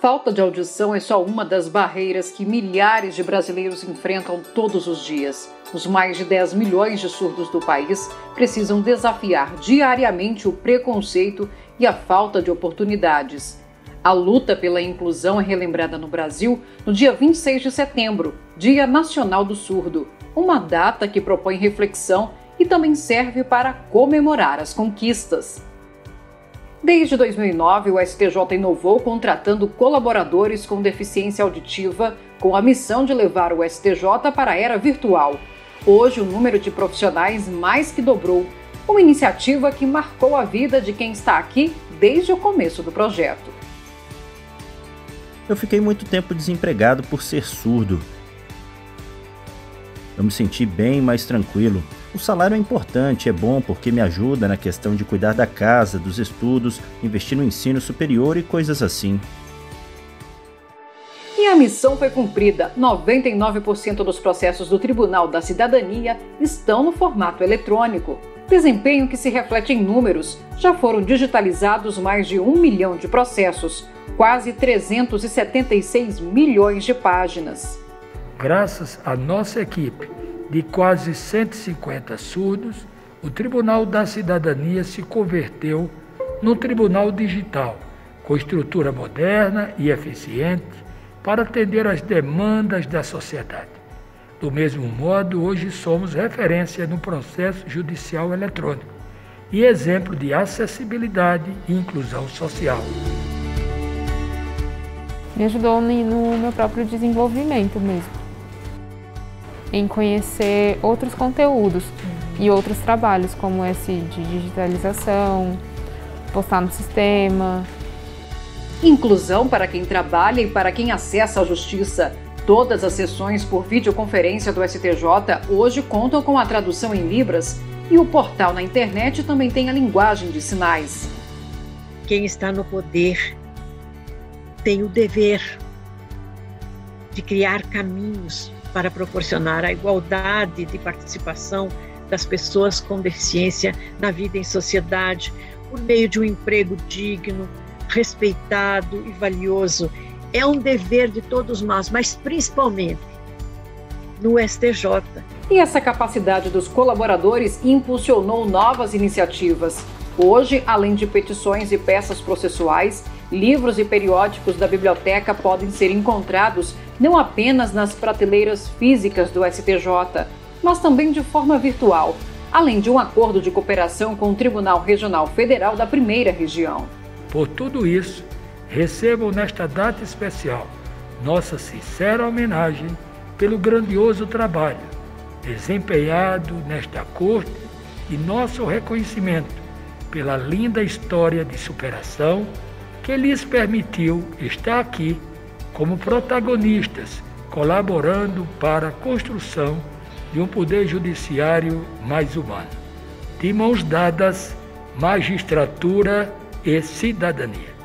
falta de audição é só uma das barreiras que milhares de brasileiros enfrentam todos os dias. Os mais de 10 milhões de surdos do país precisam desafiar diariamente o preconceito e a falta de oportunidades. A luta pela inclusão é relembrada no Brasil no dia 26 de setembro, Dia Nacional do Surdo, uma data que propõe reflexão e também serve para comemorar as conquistas. Desde 2009, o STJ inovou contratando colaboradores com deficiência auditiva com a missão de levar o STJ para a era virtual. Hoje, o número de profissionais mais que dobrou, uma iniciativa que marcou a vida de quem está aqui desde o começo do projeto. Eu fiquei muito tempo desempregado por ser surdo. Eu me senti bem mais tranquilo. O salário é importante, é bom porque me ajuda na questão de cuidar da casa, dos estudos, investir no ensino superior e coisas assim. E a missão foi cumprida. 99% dos processos do Tribunal da Cidadania estão no formato eletrônico. Desempenho que se reflete em números. Já foram digitalizados mais de 1 milhão de processos, quase 376 milhões de páginas. Graças à nossa equipe de quase 150 surdos, o Tribunal da Cidadania se converteu num tribunal digital, com estrutura moderna e eficiente para atender às demandas da sociedade. Do mesmo modo, hoje somos referência no processo judicial eletrônico e exemplo de acessibilidade e inclusão social. Me ajudou no meu próprio desenvolvimento mesmo, em conhecer outros conteúdos e outros trabalhos, como esse de digitalização, postar no sistema. Inclusão para quem trabalha e para quem acessa a justiça. Todas as sessões por videoconferência do STJ hoje contam com a tradução em Libras e o portal na internet também tem a linguagem de sinais. Quem está no poder tem o dever de criar caminhos para proporcionar a igualdade de participação das pessoas com deficiência na vida em sociedade, por meio de um emprego digno, respeitado e valioso. É um dever de todos nós, mas principalmente no STJ. E essa capacidade dos colaboradores impulsionou novas iniciativas. Hoje, além de petições e peças processuais, livros e periódicos da biblioteca podem ser encontrados não apenas nas prateleiras físicas do STJ, mas também de forma virtual, além de um acordo de cooperação com o Tribunal Regional Federal da Primeira Região. Por tudo isso, recebam nesta data especial nossa sincera homenagem pelo grandioso trabalho desempenhado nesta corte e nosso reconhecimento pela linda história de superação que lhes permitiu estar aqui como protagonistas, colaborando para a construção de um poder judiciário mais humano. De mãos dadas, magistratura e cidadania.